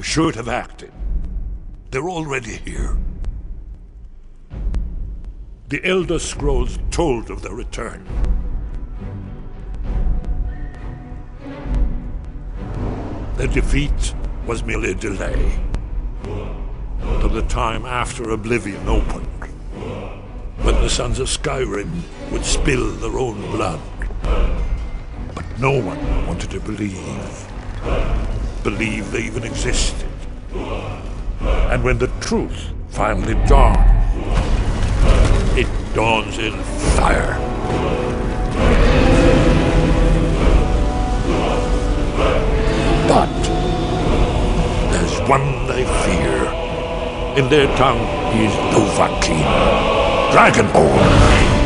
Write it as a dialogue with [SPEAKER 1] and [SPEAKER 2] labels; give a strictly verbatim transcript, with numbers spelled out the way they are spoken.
[SPEAKER 1] should have acted. They're already here. The Elder Scrolls told of their return. Their defeat was merely a delay, till the time after Oblivion opened, when the sons of Skyrim would spill their own blood. But no one wanted to believe, believe they even existed. And when the truth finally dawned, it dawns in fire. But there's one they fear. In their tongue, he is Dovahkiin, Dragonborn.